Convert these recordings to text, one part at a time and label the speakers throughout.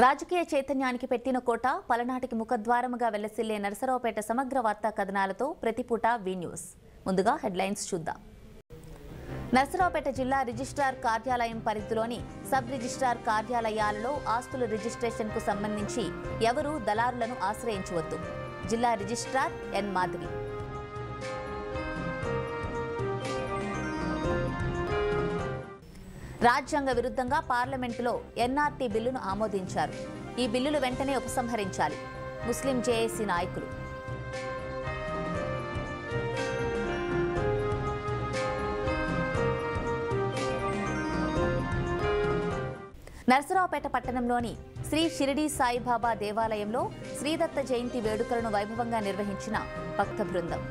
Speaker 1: రాజకీయ చైతన్యానికి పెట్టిన కోట పలనాటికి ముఖద్వారముగా వెల్లసిల్లే నరసరావుపేట సమగ్ర వార్తా కథనాలతో ప్రతిపూట వి న్యూస్. ముందుగా హెడ్లైన్స్ చూద్దాం. నరసరావుపేట జిల్లా రిజిస్ట్రార్ కార్యాలయం పరిధిలోని సబ్ రిజిస్ట్రార్ కార్యాలయాలలో ఆస్తుల రిజిస్ట్రేషన్కు సంబంధించి ఎవరూ దళారులను ఆశ్రయించవద్దు. జిల్లా రిజిస్ట్రార్ ఎన్ మాధవి. రాజ్యాంగ విరుద్ధంగా పార్లమెంటులో ఎన్ఆర్టీ బిల్లును ఆమోదించారు. ఈ బిల్లులు వెంటనే ఉపసంహరించాలి. ముస్లిం జేఏసీ నాయకులు. నరసరావుపేట పట్టణంలోని శ్రీ షిరిడి సాయిబాబా దేవాలయంలో శ్రీదత్త జయంతి వేడుకలను వైభవంగా నిర్వహించిన భక్త బృందం.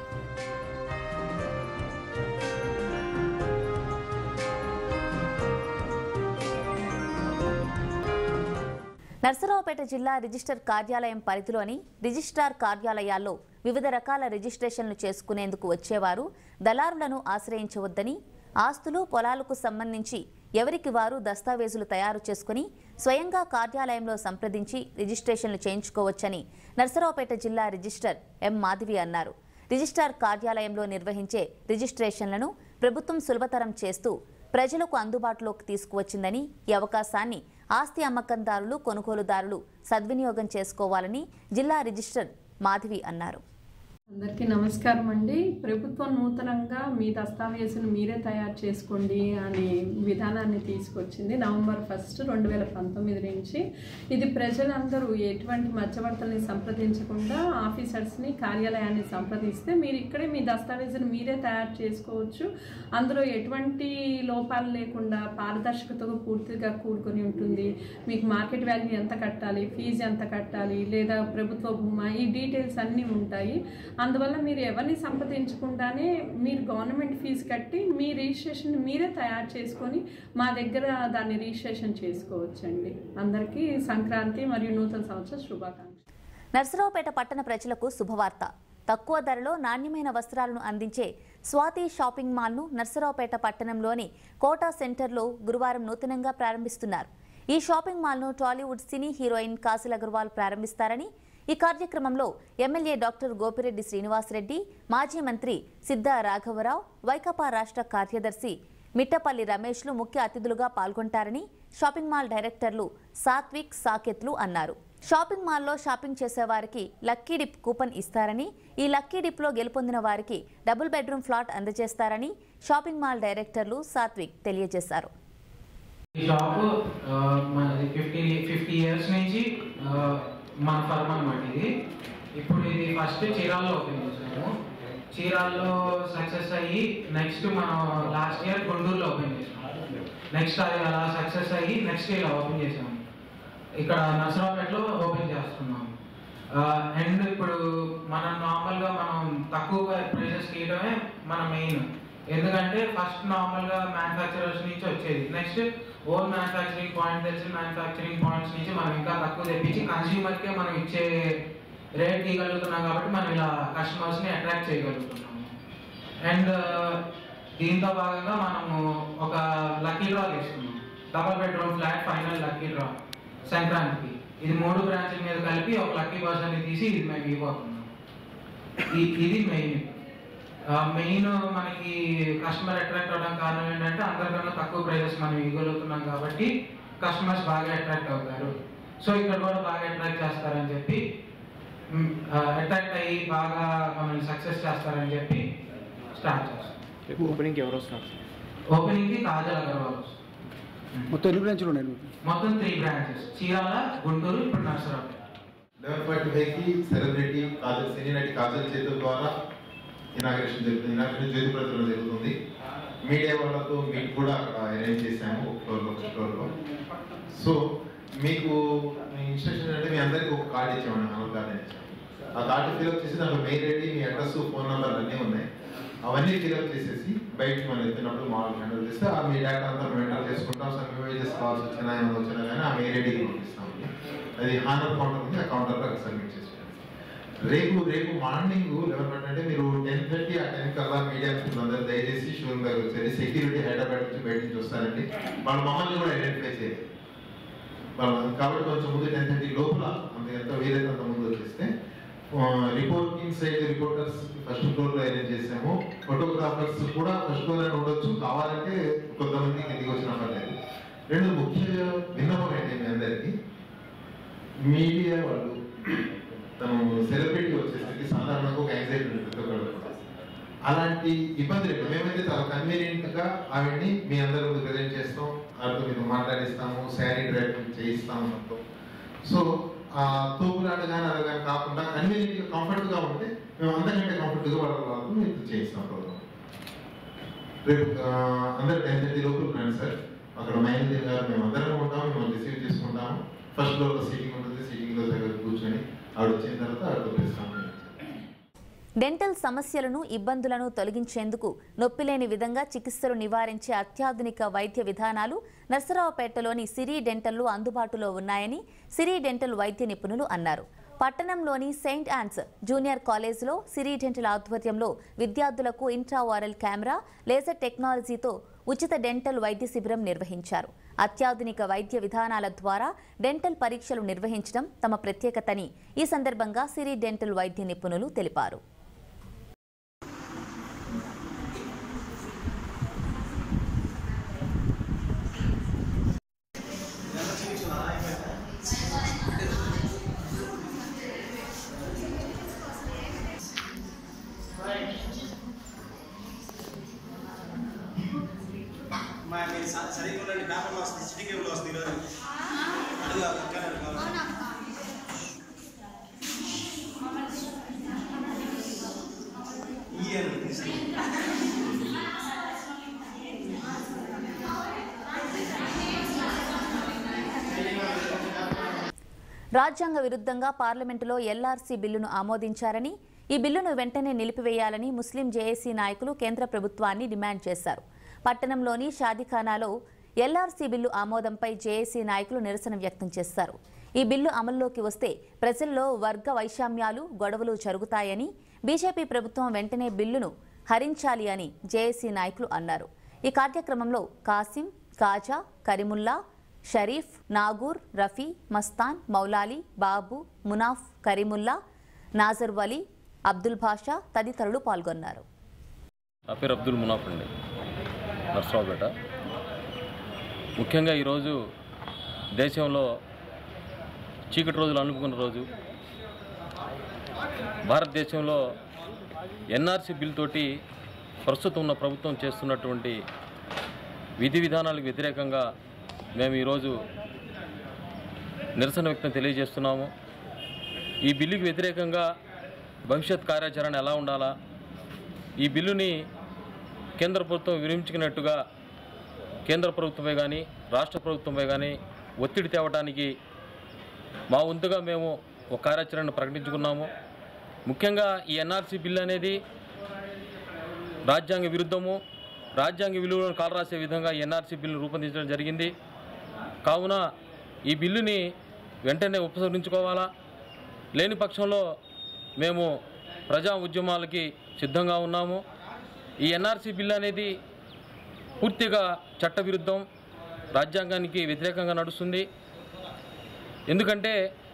Speaker 1: నరసరావుపేట జిల్లా రిజిస్టర్ కార్యాలయం పరిధిలోని రిజిస్ట్రార్ కార్యాలయాల్లో వివిధ రకాల రిజిస్ట్రేషన్లు చేసుకునేందుకు వచ్చేవారు దళారులను ఆశ్రయించవద్దని, ఆస్తులు పొలాలకు సంబంధించి ఎవరికి వారు దస్తావేజులు తయారు చేసుకుని స్వయంగా కార్యాలయంలో సంప్రదించి రిజిస్ట్రేషన్లు చేయించుకోవచ్చని నరసరావుపేట జిల్లా రిజిస్టర్ ఎం మాధవి అన్నారు. రిజిస్ట్రార్ కార్యాలయంలో నిర్వహించే రిజిస్ట్రేషన్లను ప్రభుత్వం సులభతరం చేస్తూ ప్రజలకు అందుబాటులోకి తీసుకువచ్చిందని, ఈ అవకాశాన్ని ఆస్తి అమ్మకందారులు, కొనుగోలుదారులు సద్వినియోగం చేసుకోవాలని జిల్లా రిజిస్టర్ మాధవి అన్నారు.
Speaker 2: అందరికీ నమస్కారం అండి. ప్రభుత్వం నూతనంగా మీ దస్తావేజును మీరే తయారు చేసుకోండి అనే విధానాన్ని తీసుకొచ్చింది నవంబర్ 1, 2019 నుంచి. ఇది ప్రజలందరూ ఎటువంటి మధ్యవర్తుల్ని సంప్రదించకుండా ఆఫీసర్స్ని, కార్యాలయాన్ని సంప్రదిస్తే మీరు ఇక్కడే మీ దస్తావేజును మీరే తయారు చేసుకోవచ్చు. అందులో ఎటువంటి లోపాలు లేకుండా పారదర్శకతగా పూర్తిగా కూడుకొని ఉంటుంది. మీకు మార్కెట్ వాల్యూ ఎంత కట్టాలి, ఫీజు ఎంత కట్టాలి, లేదా ప్రభుత్వ భూమా, ఈ డీటెయిల్స్ అన్నీ ఉంటాయి. అందువల్ల మీరు ఎవరిని సంప్రదించకుండానే మీరు గవర్నమెంట్ ఫీజు కట్టి మీ రిజిస్ట్రేషన్ మీరే తయారు చేసుకొని మా దగ్గర దాన్ని రిజిస్ట్రేషన్ చేసుకోవచ్చండి. అందరికీ సంక్రాంతి మరియు నూతన సంవత్సర శుభాకాంక్షలు.
Speaker 1: నరసరావుపేట పట్టణ ప్రజలకు శుభవార్త. తక్కువ ధరలో నాణ్యమైన వస్త్రాలను అందించే స్వాతి షాపింగ్ మాల్ను నరసరావుపేట పట్టణంలోని కోటా సెంటర్లో గురువారం నూతనంగా ప్రారంభిస్తున్నారు. ఈ షాపింగ్ మాల్ను Tollywood cine heroine Kajal Aggarwal ప్రారంభిస్తారని, ఈ కార్యక్రమంలో ఎమ్మెల్యే డాక్టర్ గోపిరెడ్డి శ్రీనివాసరెడ్డి, మాజీ మంత్రి సిద్ధా రాఘవరావు, వైకాపా రాష్ట్ర కార్యదర్శి మిట్టపల్లి రమేష్లు ముఖ్య అతిథులుగా పాల్గొంటారని షాపింగ్ మాల్ డైరెక్టర్లు సాత్విక్, సాకేత్లు అన్నారు. షాపింగ్ మాల్లో షాపింగ్ చేసేవారికి లక్కీ డిప్ కూపన్ ఇస్తారని, ఈ లక్కీ డిప్లో గెలుపొందిన వారికి డబుల్ బెడ్రూమ్ ఫ్లాట్ అందజేస్తారని షాపింగ్ మాల్ డైరెక్టర్లు సాత్విక్ తెలియజేశారు.
Speaker 3: మన ఫర్మ్ అనమాట ఇది. ఇప్పుడు ఇది ఫస్ట్ చీరాల్లో ఓపెన్ చేసాము. చీరాల్లో సక్సెస్ అయ్యి నెక్స్ట్ మనం లాస్ట్ ఇయర్ గుంటూరులో ఓపెన్ చేసాము. నెక్స్ట్ అది అలా సక్సెస్ అయ్యి నెక్స్ట్ ఇయర్ ఓపెన్ చేసాము. ఇక్కడ నరసరావుపేటలో ఓపెన్ చేస్తున్నాము. అండ్ ఇప్పుడు మనం నార్మల్గా మనం తక్కువ ప్రైసెస్కి ఇవ్వడమే మన మెయిన్. ఎందుకంటే ఫస్ట్ నార్మల్గా మ్యానుఫ్యాక్చరర్స్ నుంచి వచ్చేది, నెక్స్ట్ ఓన్ మ్యానుఫ్యాక్చరింగ్ పాయింట్ తెలిసి మ్యానుఫ్యాక్చరింగ్ పాయింట్స్ నుంచి మనం ఇంకా తక్కువ తెప్పించి కన్స్యూమర్కే మనం ఇచ్చే రేట్ ఇవ్వగలుగుతున్నాం. కాబట్టి మనం ఇలా కస్టమర్స్ని అట్రాక్ట్ చేయగలుగుతున్నాము. అండ్ దీంతో భాగంగా మనము ఒక లక్కీ డ్రా తీసుకున్నాం. Double bedroom flat final lucky draw సంక్రాంతికి. ఇది 3 బ్రాంచ్ల మీద కలిపి ఒక లక్కీ పర్సన్ని తీసి ఇది మేము ఇవ్వబోతున్నాం. ఇది మెయిన్ మనకి కస్టమర్ అట్రాక్ట్ అవ్వడం కారణం ఏంటంటే అందరికన్నా తక్కువ ప్రైజెస్ మనం ఇవ్వగలుగుతున్నాం కాబట్టి కస్టమర్స్ బాగా అట్రాక్ట్ అవుతారు. సో ఇక్కడ కూడా బాగా అట్రాక్ట్ చేస్తారని చెప్పి, అట్రాక్ట్ అయ్యి బాగా మనల్ని సక్సెస్ చేస్తారని చెప్పి స్టార్ట్ చేస్తాం.
Speaker 4: ఓపెనింగ్కి ఎవరు వస్తారు?
Speaker 3: ఓపెనింగ్కి కాజల్ అగర్వాల్ వస్తారు.
Speaker 4: మొత్తం ఎన్ని బ్రాంచ్లు ఉన్నాయి?
Speaker 3: మొత్తం 3 బ్రాంచెస్, చీరాల, గుంటూరు, ఇప్పుడు నరసరావుపేట.
Speaker 5: సెలబ్రిటీ కాజల్, సినీ నటి కాజల్ చేతుల ద్వారా ఇనాగ్రేషన్ జరుగుతుంది. ఇనాగ్రేషన్ జ్యోతిప్రతిలో జరుగుతుంది. మీడియా వాళ్ళతో మీకు కూడా అక్కడ అరేంజ్ చేశాము ఒక ఫ్లోర్లో. సో మీకు ఇన్స్ట్రక్షన్ అంటే మీ అందరికీ ఒక కార్డు ఇచ్చామండి, హనల్ కార్డు ఇచ్చాము. ఆ కార్డు ఫిల్అప్ చేసి దాంట్లో మెయిల్ ఐడి, మీ అడ్రస్, ఫోన్ నెంబర్లు అన్నీ ఉన్నాయి. అవన్నీ ఫిల్అప్ చేసేసి బయటకు మనం ఎత్తినప్పుడు మామూలు హ్యాండిల్ చేస్తే ఆ మీ డేటా అంతా మేము ఎంటర్ చేసుకుంటాం. సమ్ ఇమేజెస్ కాల్స్ వచ్చినా ఏమైనా వచ్చినా కానీ ఆ మెయిల్ ఐడికి పంపిస్తామండి. అది హానర్ కౌంటర్ ఉంది, ఆ కౌంటర్లో సబ్మిట్ చేసి రేపు మార్నింగ్ 11 అంటే మీరు 10:30 ఆ 10 కల్లా మీడియా అందరూ దయచేసి షోరూమ్ దగ్గర వచ్చేది. సెక్యూరిటీ హైదరాబాద్ నుంచి బయట నుంచి వస్తారండి. వాళ్ళు మమ్మల్ని కూడా ఐడెంటిఫై చేయాలి. కాబట్టి కొంచెం ముందు 10:30 లోపల ఎంత వీలైతే అంత ముందు వచ్చేస్తే రిపోర్టింగ్ సైడ్ రిపోర్టర్స్ ఫస్ట్ ఫ్లోర్లో అరేంజ్ చేసాము. ఫోటోగ్రాఫర్స్ కూడా ఫస్ట్ ఫ్లోర్ అని ఉండొచ్చు, కావాలంటే కొంతమంది కిందికి వచ్చిన పర్లేదు. రెండు ముఖ్య విన్నపం ఏంటి మీ అందరికీ, మీడియా వాళ్ళు తను సెలబ్రిటీ వచ్చేసరికి సాధారణంగా ఒక యాంగ్జైటీ ఉంటుంది. అలాంటి ఇబ్బంది లేదు. మేమైతే చాలా కన్వీనియంట్గా ఆవిడ్ని మీ అందరి ముందు ప్రజెంట్ చేస్తాం, ఆవిడతో మీతో మాట్లాడిస్తాము, శారీ డ్రైవ్ చేయిస్తాము మొత్తం. సో ఆ తోపులాట కానీ అది కానీ కాకుండా కన్వీనియంట్గా కంఫర్ట్గా ఉంటే మేము అందరికంటే కంఫర్ట్గా వాళ్ళతో మీరు చేయిస్తాం ప్రోగ్రామ్. రేపు అందరు 10:30 లోపల రండి సార్. అక్కడ మేనేజర్ గారు మేము అందరం ఉంటాము, మిమ్మల్ని రిసీవ్ చేసుకుంటాము. ఫస్ట్ ఫ్లోర్లో సీటింగ్ ఉంటుంది, సీటింగ్లో దగ్గర కూర్చొని ఆవిడ వచ్చిన తర్వాత ఆవిడతో పిలుస్తాము.
Speaker 1: డెంటల్ సమస్యలను ఇబ్బందులను తొలగించేందుకు నొప్పిలేని విధంగా చికిత్సలు నివారించే అత్యాధునిక వైద్య విధానాలు నర్సరావుపేటలోని సిరి డెంటల్లో అందుబాటులో ఉన్నాయని సిరి డెంటల్ వైద్య నిపుణులు అన్నారు. పట్టణంలోని సెయింట్ ఆన్స్ జూనియర్ కాలేజీలో సిరి డెంటల్ ఆధ్వర్యంలో విద్యార్థులకు ఇంట్రావారల్ కెమెరా, లేజర్ టెక్నాలజీతో ఉచిత డెంటల్ వైద్య శిబిరం నిర్వహించారు. అత్యాధునిక వైద్య విధానాల ద్వారా డెంటల్ పరీక్షలు నిర్వహించడం తమ ప్రత్యేకతని ఈ సందర్భంగా సిరి డెంటల్ వైద్య నిపుణులు తెలిపారు.
Speaker 6: సరిగ్గా పేపర్లో వస్తుంది, సిటీ కేబుల్ వస్తుంది. ఈరోజు అడుగు
Speaker 1: రాజ్యాంగ విరుద్ధంగా పార్లమెంటులో ఎల్ఆర్సీ బిల్లును ఆమోదించారని, ఈ బిల్లును వెంటనే నిలిపివేయాలని ముస్లిం జేఏసీ నాయకులు కేంద్ర ప్రభుత్వాన్ని డిమాండ్ చేశారు. పట్టణంలోని షాదీఖానాలో ఎల్ఆర్సీ బిల్లు ఆమోదంపై జేఏసీ నాయకులు నిరసన వ్యక్తం చేశారు. ఈ బిల్లు అమల్లోకి వస్తే ప్రజల్లో వర్గ వైషమ్యాలు, గొడవలు జరుగుతాయని, బీజేపీ ప్రభుత్వం వెంటనే బిల్లును హరించాలి అని జేఏసీ నాయకులు అన్నారు. ఈ కార్యక్రమంలో కాసిం, కాజా, కరీముల్లా, షరీఫ్, నాగూర్, రఫీ, మస్తాన్, మౌలాలి, బాబు, మునాఫ్, కరీముల్లా, నాజర్ వలీ, అబ్దుల్ భాషా తదితరులు పాల్గొన్నారు.
Speaker 7: నా పేరు అబ్దుల్ మునాఫ్ అండి, నర్సరావుపేట. ముఖ్యంగా ఈరోజు దేశంలో చీకటి రోజులు అనుకున్న రోజు. భారతదేశంలో ఎన్ఆర్సీ బిల్ తోటి ప్రస్తుతం ఉన్న ప్రభుత్వం చేస్తున్నటువంటి విధి విధానాలకు వ్యతిరేకంగా మేము ఈరోజు నిరసన వ్యక్తం తెలియజేస్తున్నాము. ఈ బిల్లుకి వ్యతిరేకంగా భవిష్యత్ కార్యాచరణ ఎలా ఉండాలా, ఈ బిల్లుని కేంద్ర ప్రభుత్వం విరమించుకున్నట్టుగా కేంద్ర ప్రభుత్వమే కానీ రాష్ట్ర ప్రభుత్వమే కానీ ఒత్తిడి తేవడానికి మా వంతుగా మేము ఒక కార్యాచరణను ప్రకటించుకున్నాము. ముఖ్యంగా ఈ ఎన్ఆర్సీ బిల్లు అనేది రాజ్యాంగ విరుద్ధము, రాజ్యాంగ విలువలను కాలరాసే విధంగా ఈ ఎన్ఆర్సీ బిల్లును రూపొందించడం జరిగింది. కావున ఈ బిల్లుని వెంటనే ఉపసంహరించుకోవాలా, లేని పక్షంలో మేము ప్రజా ఉద్యమాలకి సిద్ధంగా ఉన్నాము. ఈ ఎన్ఆర్సీ బిల్లు అనేది పూర్తిగా చట్టవిరుద్ధం, రాజ్యాంగానికి వ్యతిరేకంగా నడుస్తుంది. ఎందుకంటే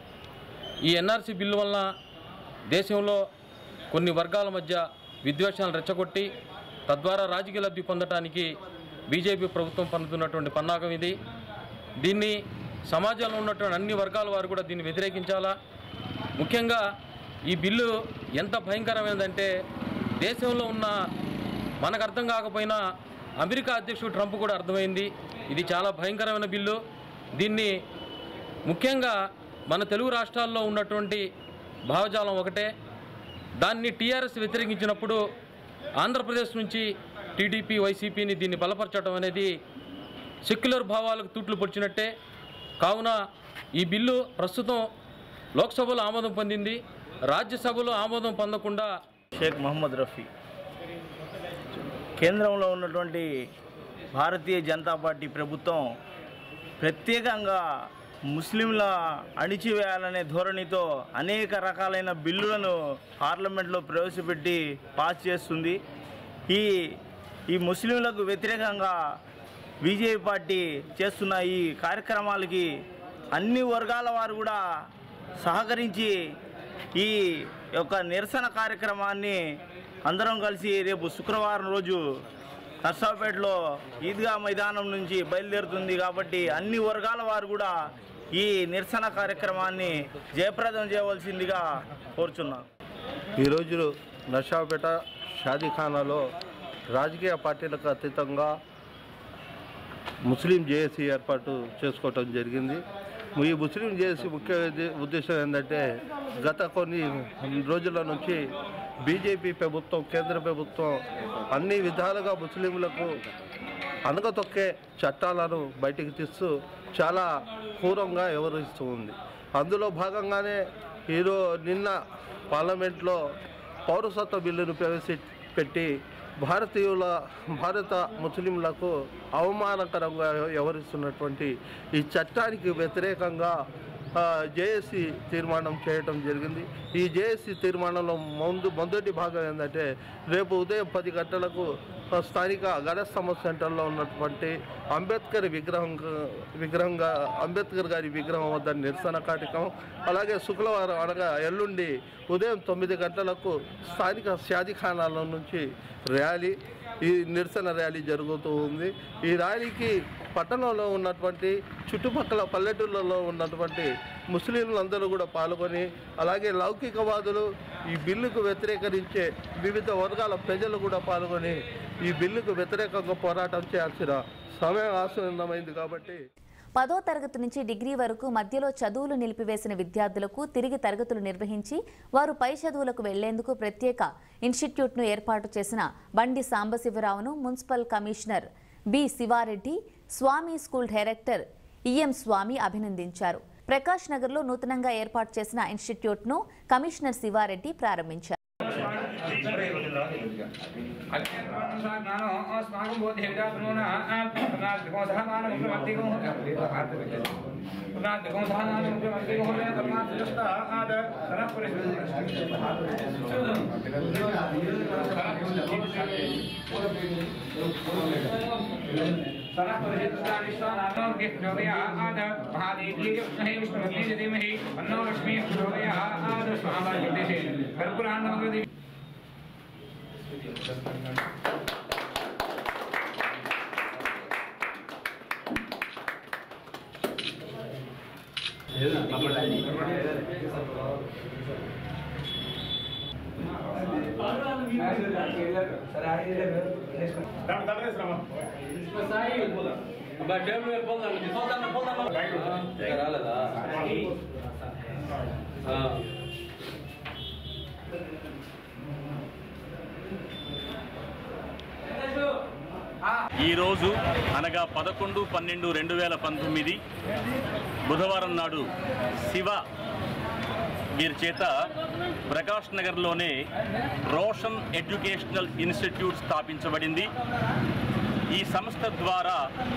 Speaker 7: ఈ ఎన్ఆర్సీ బిల్లు వలన దేశంలో కొన్ని వర్గాల మధ్య విద్వేషాలను రెచ్చగొట్టి తద్వారా రాజకీయ లబ్ధి పొందడానికి బీజేపీ ప్రభుత్వం పన్నుతున్నటువంటి పన్నాగం ఇది. దీన్ని సమాజంలో ఉన్నటువంటి అన్ని వర్గాల వారు కూడా దీన్ని వ్యతిరేకించాలా. ముఖ్యంగా ఈ బిల్లు ఎంత భయంకరమైనదంటే దేశంలో ఉన్న మనకు అర్థం కాకపోయినా అమెరికా అధ్యక్షుడు ట్రంప్ కూడా అర్థమైంది. ఇది చాలా భయంకరమైన బిల్లు. దీన్ని ముఖ్యంగా మన తెలుగు రాష్ట్రాల్లో ఉన్నటువంటి భావజాలం ఒకటే. దాన్ని టీఆర్ఎస్ వ్యతిరేకించినప్పుడు ఆంధ్రప్రదేశ్ నుంచి టీడీపీ, వైసీపీని దీన్ని బలపరచడం అనేది సెక్యులర్ భావాలకు తూట్లు పొడిచినట్టే. కావున ఈ బిల్లు ప్రస్తుతం లోక్సభలో ఆమోదం పొందింది, రాజ్యసభలో ఆమోదం పొందకుండా
Speaker 8: షేక్ మహమ్మద్ రఫీ కేంద్రంలో ఉన్నటువంటి భారతీయ జనతా పార్టీ ప్రభుత్వం ప్రత్యేకంగా ముస్లింల అణిచివేయాలనే ధోరణితో అనేక రకాలైన బిల్లులను పార్లమెంట్లో ప్రవేశపెట్టి పాస్ చేస్తుంది. ఈ ముస్లింలకు వ్యతిరేకంగా బీజేపీ పార్టీ చేస్తున్న ఈ కార్యక్రమాలకి అన్ని వర్గాల వారు కూడా సహకరించి ఈ యొక్క నిరసన కార్యక్రమాన్ని అందరం కలిసి రేపు శుక్రవారం రోజు నర్సాపేటలో ఈద్గా మైదానం నుంచి బయలుదేరుతుంది కాబట్టి అన్ని వర్గాల వారు కూడా ఈ నిరసన కార్యక్రమాన్ని జయప్రదం చేయవలసిందిగా కోరుచున్నాను.
Speaker 9: ఈరోజు నర్సాపేట షాదీఖానాలో రాజకీయ పార్టీలకు అతీతంగా ముస్లిం జేఏసీ ఏర్పాటు చేసుకోవటం జరిగింది. ఈ ముస్లిం జేఏసీ ముఖ్య ఉద్దేశం ఏంటంటే గత కొన్ని రోజుల నుంచి బీజేపీ ప్రభుత్వం, కేంద్ర ప్రభుత్వం అన్ని విధాలుగా ముస్లింలకు అనగతొక్కే చట్టాలను బయటికి తీస్తూ చాలా క్రూరంగా వ్యవహరిస్తూ ఉంది. అందులో భాగంగానే నిన్న పార్లమెంట్లో పౌరసత్వ బిల్లును ప్రవేశపెట్టి భారత ముస్లింలకు అవమానకరంగా వ్యవహరిస్తున్నటువంటి ఈ చట్టానికి వ్యతిరేకంగా జేఏసీ తీర్మానం చేయటం జరిగింది. ఈ జేఏసీ తీర్మానంలో మొదటి భాగం ఏంటంటే రేపు ఉదయం 10 గంటలకు స్థానిక గణస్తమ సెంటర్లో ఉన్నటువంటి అంబేద్కర్ గారి విగ్రహం వద్ద నిరసన కార్యక్రమం, అలాగే శుక్రవారం అనగా ఎల్లుండి ఉదయం 9 గంటలకు స్థానిక షాదీఖానాల నుంచి ఈ నిరసన ర్యాలీ జరుగుతూ ఉంది. ఈ ర్యాలీకి పట్టణంలో ఉన్నటువంటి చుట్టుపక్కల పల్లెటూళ్ళలో ఉన్నటువంటి ముస్లింలందరూ కూడా పాల్గొని, అలాగే లౌకికవాదులు ఈ బిల్లుకు వ్యతిరేకరించే వివిధ వర్గాల ప్రజలు కూడా పాల్గొని ఈ బిల్లుకు వ్యతిరేకంగా పోరాటం చేయాల్సిన సమయం ఆసన్నమైంది. కాబట్టి
Speaker 1: 10వ తరగతి నుంచి డిగ్రీ వరకు మధ్యలో చదువులు నిలిపివేసిన విద్యార్థులకు తిరిగి తరగతులు నిర్వహించి వారు పై చదువులకు వెళ్లేందుకు ప్రత్యేక ఇన్స్టిట్యూట్ను ఏర్పాటు చేసిన బండి సాంబశివరావును municipal commissioner B Sivareddy, Swami school director EM Swami అభినందించారు. ప్రకాష్ నగర్లో నూతనంగా ఏర్పాటు చేసిన ఇన్స్టిట్యూట్ను కమిషనర్ శివారెడ్డి ప్రారంభించారు.
Speaker 10: ఈ రోజు అనగా 11/12/2019 బుధవారం నాడు శివ వీరి చేత ప్రకాష్ నగర్లోనే రోషన్ ఎడ్యుకేషనల్ ఇన్స్టిట్యూట్ స్థాపించబడింది. ఈ సంస్థ ద్వారా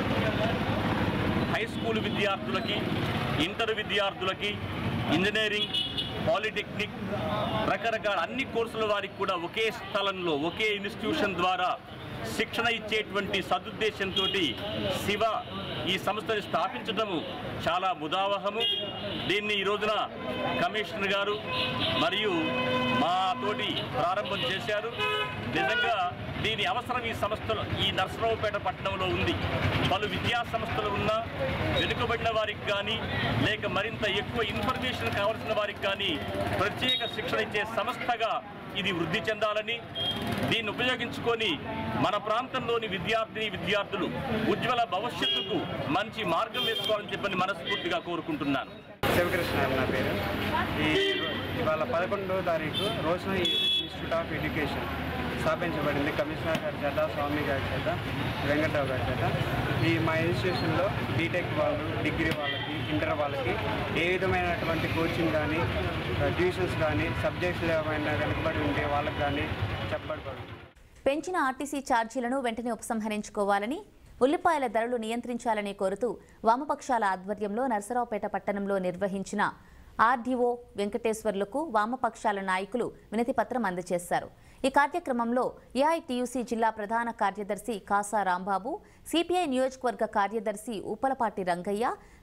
Speaker 10: హై స్కూల్ విద్యార్థులకి, ఇంటర్ విద్యార్థులకి, ఇంజనీరింగ్, పాలిటెక్నిక్ రకరకాల అన్ని కోర్సుల వారికి కూడా ఒకే స్థలంలో ఒకే ఇన్స్టిట్యూషన్ ద్వారా శిక్షణ ఇచ్చేటువంటి సదుద్దేశంతో శివ ఈ సంస్థని స్థాపించడము చాలా ముదావహము. దీన్ని ఈ రోజున కమిషనర్ గారు మరియు మాతోటి ప్రారంభం చేశారు. నిజంగా దీని అవసరం ఈ సంస్థలో, ఈ నర్సరావుపేట పట్టణంలో ఉంది. పలు విద్యా సంస్థలు ఉన్నా వెనుకబడిన వారికి కానీ లేక మరింత ఎక్కువ ఇన్ఫర్మేషన్ కావాల్సిన వారికి కానీ ప్రత్యేక శిక్షణ ఇచ్చే సంస్థగా ఇది వృద్ధి చెందాలని, దీన్ని ఉపయోగించుకొని మన ప్రాంతంలోని విద్యార్థులు ఉజ్వల భవిష్యత్తుకు మంచి మార్గం వేసుకోవాలని చెప్పని మనస్ఫూర్తిగా కోరుకుంటున్నాను.
Speaker 11: శివకృష్ణ నా పేరు. ఇవాళ 11వ తారీఖు రోషన్ ఇన్స్టిట్యూట్ ఆఫ్ ఎడ్యుకేషన్ స్థాపించబడింది. కమిషనర్ గారి చేత, స్వామి గారి చేత, వెంకట్రావు గారి చేత. మా ఇన్స్టిట్యూషన్లో బీటెక్ వాళ్ళు, డిగ్రీ వాళ్ళకి, ఇంటర్ వాళ్ళకి ఏ విధమైనటువంటి కోచింగ్ కానీ, ట్యూషన్స్ కానీ, సబ్జెక్ట్స్ ఏమైనా వెనుకబడి ఉంటే వాళ్ళకి కానీ చెప్పబడదు.
Speaker 1: పెంచిన ఆర్టీసీ ఛార్జీలను వెంటనే ఉపసంహరించుకోవాలని, ఉల్లిపాయల ధరలు నియంత్రించాలని కోరుతూ వామపక్షాల ఆధ్వర్యంలో నర్సరావుపేట పట్టణంలో నిర్వహించిన ఆర్డీఓ వెంకటేశ్వర్లకు వామపక్షాల నాయకులు వినతిపత్రం అందజేశారు. ఈ కార్యక్రమంలో ఏఐటీయూసీ జిల్లా ప్రధాన కార్యదర్శి కాసా రాంబాబు, సిపిఐ నియోజకవర్గ కార్యదర్శి ఊపలపాటి రంగయ్య,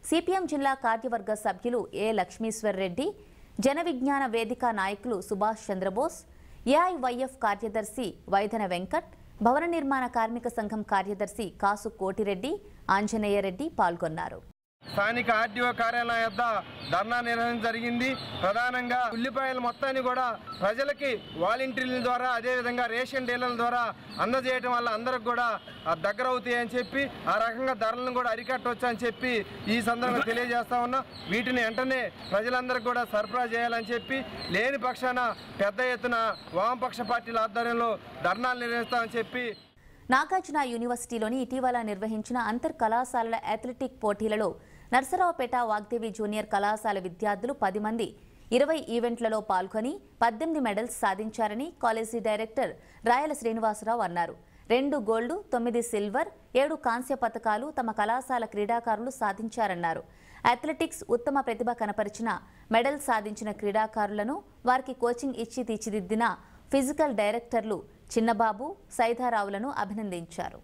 Speaker 1: సిపిఎం జిల్లా కార్యవర్గ సభ్యులు ఏ లక్ష్మీశ్వర్ రెడ్డి, జన విజ్ఞాన వేదిక నాయకులు సుభాష్ చంద్రబోస్, ఏఐవైఎఫ్ కార్యదర్శి వైదన వెంకట్, భవన నిర్మాణ కార్మిక సంఘం కార్యదర్శి కాసు కోటిరెడ్డి, ఆంజనేయ రెడ్డి పాల్గొన్నారు.
Speaker 12: స్థానిక ఆర్డీఓ కార్యాలయం వద్ద ధర్నా నిర్వహించడం జరిగింది. ప్రధానంగా ఉల్లిపాయల మొత్తాన్ని కూడా ప్రజలకి వాలంటీర్ల ద్వారా అదేవిధంగా రేషన్ డీలర్ల ద్వారా అందజేయడం వల్ల అందరికి కూడా దగ్గర అవుతాయని చెప్పి ఆ రకంగా ధరలను కూడా అరికట్టవచ్చు అని చెప్పి ఈ సందర్భంగా తెలియజేస్తా ఉన్నాం. వీటిని వెంటనే ప్రజలందరికీ కూడా సరఫరా చేయాలని చెప్పి లేని పక్షాన పెద్ద ఎత్తున వామపక్ష పార్టీల ఆధ్వర్యంలో ధర్నాలు నిర్వహిస్తామని చెప్పి
Speaker 1: నాగార్జున యూనివర్సిటీలోని ఇటీవల నిర్వహించిన అంతర్ కళాశాలల అథ్లెటిక్ పోటీలలో నర్సరావుపేట వాగ్దేవి జూనియర్ కళాశాల విద్యార్థులు 10 మంది 20 ఈవెంట్లలో పాల్గొని 18 మెడల్స్ సాధించారని కాలేజీ డైరెక్టర్ రాయల శ్రీనివాసరావు అన్నారు. 2 గోల్డ్, 9 సిల్వర్, 7 కాంస్య పతకాలు తమ కళాశాల క్రీడాకారులు సాధించారన్నారు. అథ్లెటిక్స్ ఉత్తమ ప్రతిభ కనపరిచిన మెడల్ సాధించిన క్రీడాకారులను వారికి కోచింగ్ ఇచ్చి తీర్చిదిద్దిన ఫిజికల్ డైరెక్టర్లు చిన్నబాబు, సైదారావులను అభినందించారు.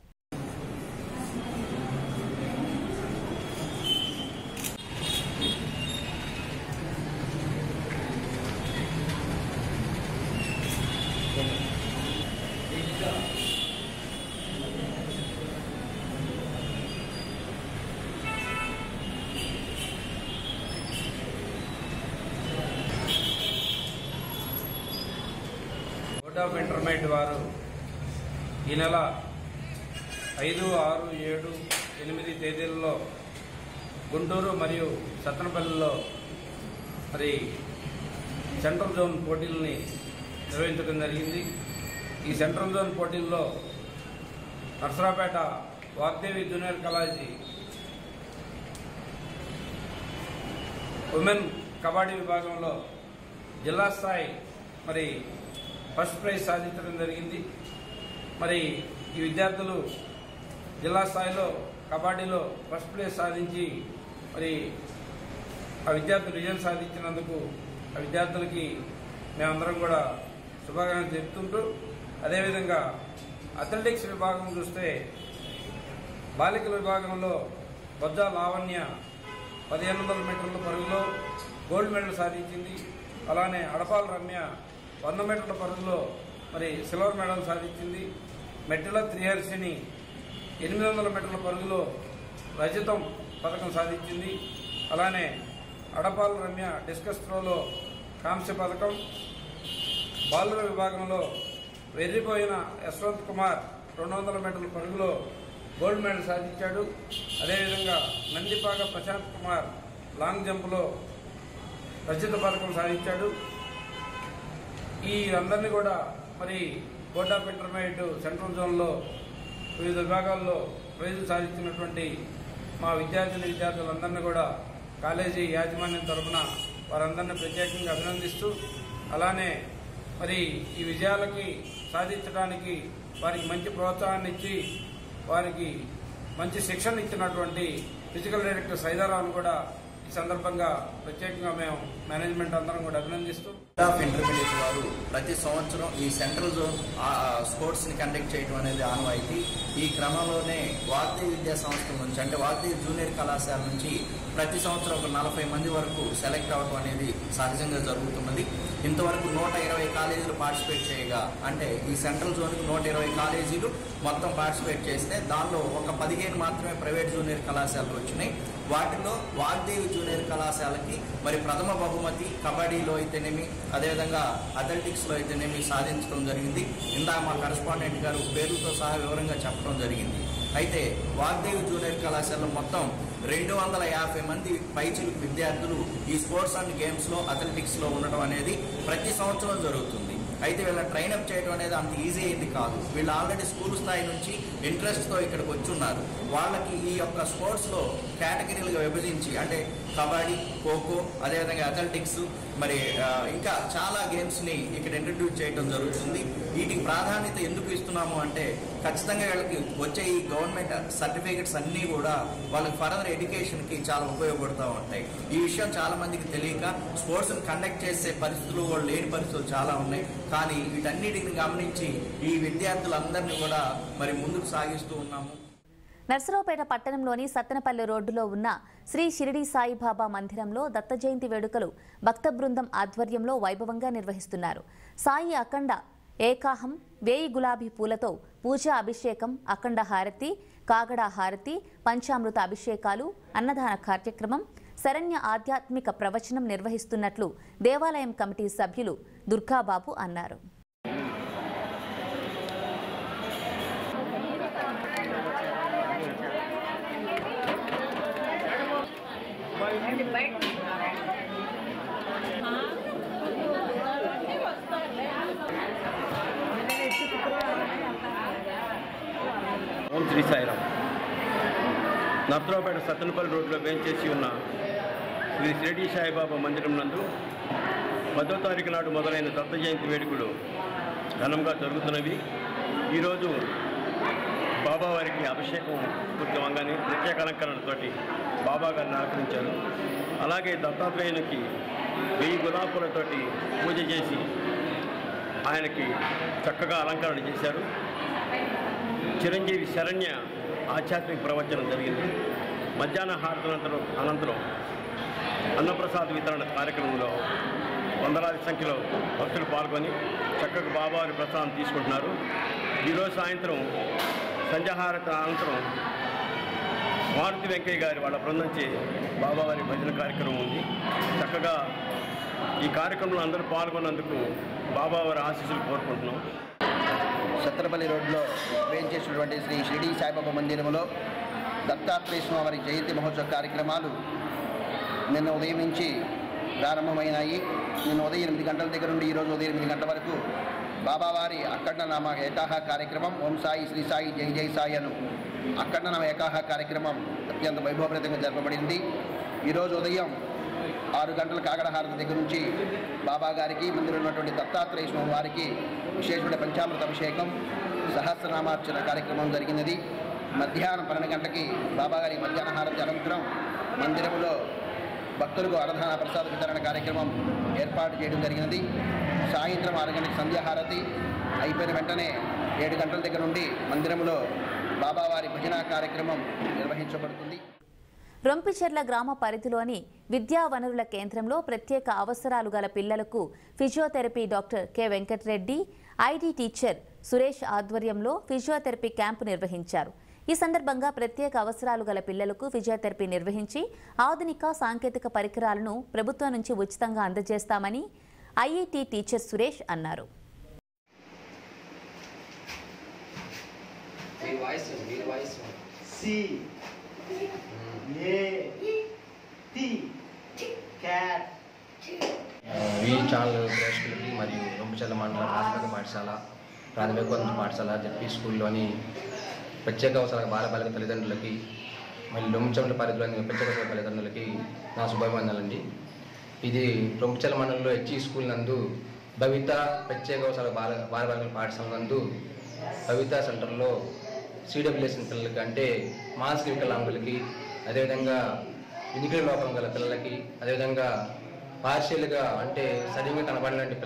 Speaker 13: బోర్డ్ ఆఫ్ ఇంటర్మీడియట్ వారు ఈ నెల 5, 6, 7, 8 తేదీలలో గుంటూరు మరియు సత్తెనపల్లిలో మరి సెంట్రల్ జోన్ పోటీలని నిర్వహించడం జరిగింది. ఈ సెంట్రల్ జోన్ పోటీల్లో Narasaraopet Vagdevi junior college women kabaddi విభాగంలో జిల్లా స్థాయి మరి ఫస్ట్ ప్రైజ్ సాధించడం జరిగింది. మరి ఈ విద్యార్థులు జిల్లా స్థాయిలో కబడ్డీలో ఫస్ట్ ప్రైజ్ సాధించి మరి ఆ విద్యార్థులు విజయం సాధించినందుకు ఆ విద్యార్థులకి మేమందరం కూడా శుభాకాంక్షలు చెప్తుంటూ, అదేవిధంగా అథ్లెటిక్స్ విభాగం చూస్తే బాలికల విభాగంలో బొజ్జా లావణ్య 1500 మీటర్ల పరుగులో గోల్డ్ మెడల్ సాధించింది. అలానే అడపాల రమ్య 100 మీటర్ల పరుగులో మరి సిల్వర్ మెడల్ సాధించింది. మెట్టిల త్రిహర్షిని 800 మీటర్ల పరుగులో రజతం పథకం సాధించింది. అలానే అడపాల రమ్య డిస్కస్ త్రోలో కాంస్య పథకం. బాలుర విభాగంలో వెర్రిపోయిన యశ్వంత్ కుమార్ 200 మీటర్ల పరుగులో గోల్డ్ మెడల్ సాధించాడు. అదేవిధంగా నందిపాక ప్రశాంత్ కుమార్ లాంగ్ జంప్లో రజత పథకం సాధించాడు. ఈ అందరినీ కూడా మరి బోర్డ్ ఆఫ్ ఇంటర్మీడియట్ సెంట్రల్ జోన్లో వివిధ విభాగాల్లో ప్రైజులు సాధించినటువంటి మా విద్యార్థులందరినీ కూడా కాలేజీ యాజమాన్యం తరఫున వారందరినీ ప్రత్యేకంగా అభినందిస్తూ, అలానే మరి ఈ విజయాలకి సాధించడానికి వారికి మంచి ప్రోత్సాహాన్ని ఇచ్చి వారికి మంచి శిక్షణ ఇచ్చినటువంటి ఫిజికల్ డైరెక్టర్ సైదారావును కూడా ఈ సందర్భంగా ప్రత్యేకంగా మేము మేనేజ్మెంట్ అందరం కూడా అభినందిస్తూ,
Speaker 14: బోర్డ్ ఆఫ్ ఇంటర్మీడియట్ వారు ప్రతి సంవత్సరం ఈ సెంట్రల్ జోన్ స్పోర్ట్స్ ని కండక్ట్ చేయడం అనేది ఆనవాయితీ. ఈ క్రమంలోనే వాగ్దేవి విద్యా సంస్థల నుంచి అంటే వాగ్దేవి జూనియర్ కళాశాల నుంచి ప్రతి సంవత్సరం ఒక 40 మంది వరకు సెలెక్ట్ అవ్వడం అనేది సహజంగా జరుగుతున్నది. ఇంతవరకు 120 కాలేజీలు పార్టిసిపేట్ చేయగా, అంటే ఈ సెంట్రల్ జోన్కి 120 కాలేజీలు మొత్తం పార్టిసిపేట్ చేస్తే దానిలో ఒక 15 మాత్రమే ప్రైవేట్ జూనియర్ కళాశాలలు వచ్చినాయి. వాటిలో వాగ్దేవి జూనియర్ కళాశాలకి మరి ప్రథమ బహుమతి కబడ్డీలో అయితేనేమి, అదేవిధంగా అథ్లెటిక్స్లో అయితేనేమి సాధించడం జరిగింది. ఇందాక మా కరెస్పాండెంట్ గారు పేర్లతో సహా వివరంగా చెప్పడం జరిగింది. అయితే వాగ్దేవి జూనియర్ కళాశాలలో మొత్తం 250 మంది పైచిలుకు విద్యార్థులు ఈ స్పోర్ట్స్ అండ్ గేమ్స్లో అథ్లెటిక్స్లో ఉండడం అనేది ప్రతి సంవత్సరం జరుగుతుంది. అయితే వీళ్ళ ట్రైనప్ చేయడం అనేది అంత ఈజీ అయింది కాదు. వీళ్ళు ఆల్రెడీ స్కూల్ స్థాయి నుంచి ఇంట్రెస్ట్తో ఇక్కడికి వచ్చున్నారు. వాళ్ళకి ఈ యొక్క స్పోర్ట్స్లో కేటగిరీలుగా విభజించి అంటే కబడ్డీ, ఖోఖో, అదేవిధంగా అథ్లెటిక్స్, మరి ఇంకా చాలా గేమ్స్ని ఇక్కడ ఇంట్రడ్యూస్ చేయడం జరుగుతుంది. వీటికి ప్రాధాన్యత ఎందుకు ఇస్తున్నాము అంటే ఖచ్చితంగా వీళ్ళకి వచ్చే ఈ గవర్నమెంట్ సర్టిఫికెట్స్ అన్నీ కూడా వాళ్ళకి ఫర్దర్ ఎడ్యుకేషన్కి చాలా ఉపయోగపడుతూ ఉంటాయి. ఈ విషయం చాలా మందికి తెలియక స్పోర్ట్స్ని కండక్ట్ చేసే పరిస్థితులు కూడా లేని పరిస్థితులు చాలా ఉన్నాయి. కానీ వీటన్నిటిని గమనించి ఈ విద్యార్థులందరినీ కూడా మరి ముందుకు సాగిస్తూ ఉన్నాము.
Speaker 1: నర్సరావుపేట పట్టణంలోని సత్తెనపల్లి రోడ్డులో ఉన్న శ్రీ షిరిడి సాయిబాబా మందిరంలో దత్త జయంతి వేడుకలు భక్త బృందం ఆధ్వర్యంలో వైభవంగా నిర్వహిస్తున్నారు. సాయి అఖండ ఏకాహం 1000 గులాబీ పూలతో పూజా అభిషేకం, అఖండ హారతి, కాగడ హారతి, పంచామృత అభిషేకాలు, అన్నదాన కార్యక్రమం, శరణ్య ఆధ్యాత్మిక ప్రవచనం నిర్వహిస్తున్నట్లు దేవాలయం కమిటీ సభ్యులు దుర్గాబాబు అన్నారు.
Speaker 15: ఓం శ్రీ సాయిరామ్. నర్సరావుపేట సత్తెనపల్లి రోడ్లో వేంచేసి ఉన్న శ్రీ షిరిడి సాయిబాబా మందిరం నందు 10వ తారీఖు నాడు మొదలైన దత్త జయంతి వేడుకలు ఘనంగా జరుగుతున్నవి. ఈరోజు బాబావారికి అభిషేకం పూర్తివంగానే ప్రత్యేక అలంకరణతోటి బాబా గారిని అలంకరించారు. అలాగే దత్తాత్రేయునికి 1000 గులాబీలతోటి పూజ చేసి ఆయనకి చక్కగా అలంకరణ చేశారు. చిరంజీవి శరణ్య ఆధ్యాత్మిక ప్రవచనం జరిగింది. మధ్యాహ్న హారతి అనంతరం అన్నప్రసాద వితరణ కార్యక్రమంలో వందలాది సంఖ్యలో భక్తులు పాల్గొని చక్కగా బాబావారి ప్రసాదం తీసుకుంటున్నారు. ఈరోజు సాయంత్రం సంధ్యాహారతి అనంతరం మారుతి వెంకయ్య గారి వాళ్ళ బృందంచే బాబావారి భజన కార్యక్రమం ఉంది. చక్కగా ఈ కార్యక్రమంలో అందరూ పాల్గొన్నందుకు బాబావారి ఆశీస్సులు కోరుకుంటున్నాం.
Speaker 16: సత్తెనపల్లి రోడ్లో వేయించేసినటువంటి శ్రీ షిరిడి సాయిబాబా మందిరంలో దత్తాత్రేయ స్వామి జయంతి మహోత్సవ కార్యక్రమాలు నిన్న ఉదయం నుంచి ప్రారంభమైనాయి. నిన్న ఉదయం 8 గంటల దగ్గర నుండి ఈరోజు ఉదయం 8 గంటల వరకు బాబావారి అఖండ నామ ఏకాహ కార్యక్రమం, ఓం సాయి శ్రీ సాయి జై జై సాయి అను అఖండ నామ ఏకాహ కార్యక్రమం అత్యంత వైభవప్రదంగా జరపబడింది. ఈరోజు ఉదయం 6 గంటల కాగడ హారతి దగ్గర నుంచి బాబా గారికి మందిరంలో ఉన్నటువంటి దత్తాత్రేయ స్వామి వారికి విశేషమైన పంచామృత అభిషేకం, సహస్రనామార్చన కార్యక్రమం జరిగినది. మధ్యాహ్నం 12 గంటలకి బాబా గారి మధ్యాహ్న హారతి అనంతరం మందిరంలో భక్తులకు అన్నదాన ప్రసాద వితరణ కార్యక్రమం ఏర్పాటు చేయడం జరిగినది. సాయంత్రం 6 గంటలకు సంధ్యాహారతి అయిపోయిన వెంటనే 7 గంటల దగ్గర నుండి మందిరంలో బాబావారి భజన కార్యక్రమం నిర్వహించబడుతుంది.
Speaker 1: రొంపిచెర్ల గ్రామ పరిధిలోని విద్యా వనరుల కేంద్రంలో ప్రత్యేక అవసరాలు గల పిల్లలకు physiotherapy doctor K Venkatareddy, ID teacher Suresh ఆధ్వర్యంలో ఫిజియోథెరపీ క్యాంపు నిర్వహించారు. ఈ సందర్భంగా ప్రత్యేక అవసరాలు గల పిల్లలకు ఫిజియోథెరపీ నిర్వహించి ఆధునిక సాంకేతిక పరికరాలను ప్రభుత్వం నుంచి ఉచితంగా అందజేస్తామని ఐఐటి టీచర్ సురేష్ అన్నారు.
Speaker 17: ఛానల్ ప్రేక్షకులకి మరియు రొంపిచెర్ల మండల ప్రాథమిక పాఠశాల, ప్రాథమికోన్నత పాఠశాల జెడ్పీ స్కూల్లోని ప్రత్యేక అవసరాల బాలబాలిక తల్లిదండ్రులకి మరియు రొంపిచెర్ల పరిధిలోని ప్రత్యేక అవసరాల తల్లిదండ్రులకి నా శుభాభివందనాలండి. ఇది రొంపిచెర్ల మండలంలో హెచ్ఈ స్కూల్ నందు భవిత ప్రత్యేక అవసరాల బాలబాలికల పాఠశాల నందు భవిత సెంటర్లో సిడబ్ల్యూఎస్ పిల్లలకి అంటే మానసిక వికలాంగులకి, అదేవిధంగా వినికిడి లోపం గల పిల్లలకి, అదేవిధంగా పార్షియల్గా అంటే సరిగ్గా కనబడినటువంటి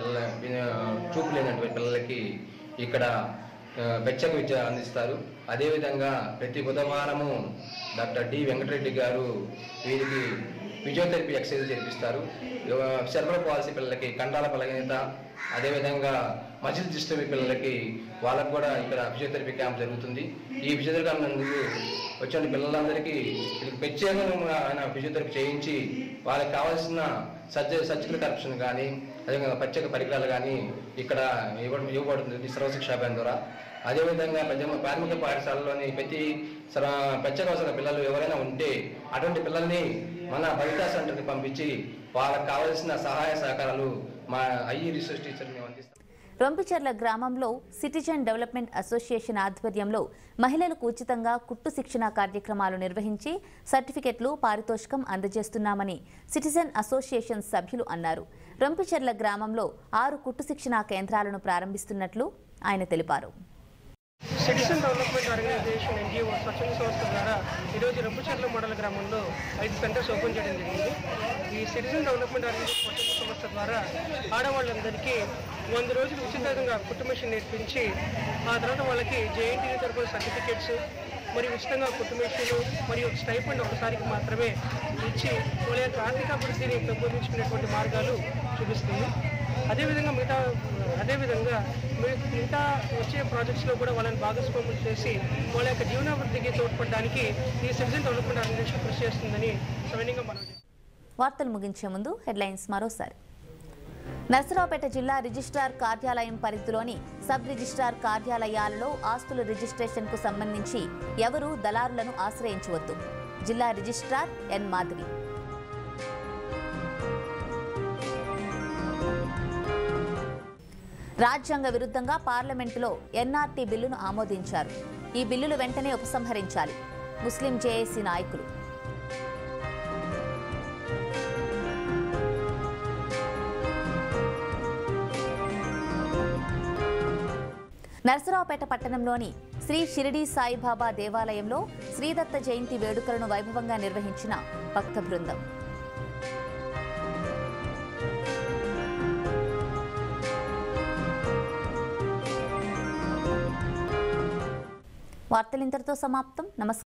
Speaker 17: చూపు లేనటువంటి పిల్లలకి ఇక్కడ ప్రత్యేక విద్య అందిస్తారు. అదేవిధంగా ప్రతి బుధవారము డాక్టర్ డి వెంకటరెడ్డి గారు వీరికి ఫిజియోథెరపీ ఎక్సర్సైజ్ చేపిస్తారు. సెర్బ్రల్ పాలసీ పిల్లలకి, కండాల బలహీనత, అదేవిధంగా మజిల్ డిస్టర్బీ పిల్లలకి వాళ్ళకు కూడా ఇక్కడ ఫిజియోథెరపీ క్యాంప్ జరుగుతుంది. ఈ ఫిజియోథెరపీ క్యాంప్ నందుకు వచ్చిన పిల్లలందరికీ ప్రత్యేకంగా ఫిజియోథెరపీ చేయించి వాళ్ళకి కావాల్సిన సర్జికల్ కరెక్షన్ కానీ, అదేవిధంగా ప్రత్యేక పరికరాలు కానీ ఇక్కడ ఇవ్వబడుతుంది సర్వశిక్ష అభియాన్ ద్వారా. అదేవిధంగా ప్రాథమిక పాఠశాలలోని ప్రత్యేక అవసర పిల్లలు ఎవరైనా ఉంటే అటువంటి పిల్లల్ని మన భవితా సెంటర్కి పంపించి వాళ్ళకి కావాల్సిన సహాయ సహకారాలు మా ఐఈ రీసెర్చ్ టీచర్ని అందిస్తాం.
Speaker 1: రొంపిచెర్ల గ్రామంలో సిటిజన్ డెవలప్మెంట్ అసోసియేషన్ ఆధ్వర్యంలో మహిళలకు ఉచితంగా కుట్టు శిక్షణ కార్యక్రమాలు నిర్వహించి సర్టిఫికెట్లు, పారితోషికం అందజేస్తున్నామని సిటిజన్ అసోసియేషన్ సభ్యులు అన్నారు. రొంపిచెర్ల గ్రామంలో 6 కుట్టు శిక్షణ కేంద్రాలను ప్రారంభిస్తున్నట్లు ఆయన తెలిపారు.
Speaker 18: సిటిజన్ డెవలప్మెంట్ ఆర్గనైజేషన్ ఎన్జిఓ స్వచ్ఛంద సంస్థ ద్వారా ఈరోజు రొంపిచెర్ల మండల గ్రామంలో 5 సెంటర్స్ ఓపెన్ చేయడం జరిగింది. ఈ సిటిజన్ డెవలప్మెంట్ ఆర్గనైజేషన్ స్వచ్ఛంద సంస్థ ద్వారా ఆడవాళ్ళందరికీ 100 రోజులు ఉచితంగా కుట్టు మిషన్ నేర్పించి ఆ తర్వాత వాళ్ళకి జేఎన్టీ తరపున సర్టిఫికేట్స్, మరియు ఉచితంగా కుటుంబీషులు మరియు స్టైఫండ్ ఒకసారికి మాత్రమే ఇచ్చి వాళ్ళ యొక్క ఆర్థిక అభివృద్ధిని పెంపొందించుకునేటువంటి మార్గాలు చూపిస్తుంది. అదేవిధంగా మిగతా వచ్చే ప్రాజెక్ట్స్లో కూడా వాళ్ళని భాగస్వాములు చేసి వాళ్ళ యొక్క జీవనాభివృద్ధికి తోడ్పడడానికి ఈ సిటిజన్ డెవలప్మెంట్ ఆర్గనైజేషన్ కృషి చేస్తుందని సవినయంగా మనం.
Speaker 1: వార్తలు ముగించే ముందు హెడ్లైన్స్ మరోసారి. నర్సరావుపేట జిల్లా రిజిస్ట్రార్ కార్యాలయం పరిధిలోని సబ్ రిజిస్ట్రార్ కార్యాలయాలలో ఆస్తుల రిజిస్ట్రేషన్కు సంబంధించి ఎవరూ దళారులను ఆశ్రయించవద్దు. జిల్లా రిజిస్ట్రార్ ఎన్ మాధవి. రాజ్యాంగ విరుద్ధంగా పార్లమెంటులో ఎన్ఆర్టీ బిల్లును ఆమోదించారు. ఈ బిల్లులు వెంటనే ఉపసంహరించాలి. ముస్లిం జేఏసీ నాయకులు. నర్సరావుపేట పట్టణంలోని శ్రీ షిరిడి సాయిబాబా దేవాలయంలో శ్రీదత్త జయంతి వేడుకలను వైభవంగా నిర్వహించిన భక్త బృందం. వార్తలు ఇంతటితో సమాప్తం. నమస్కారం.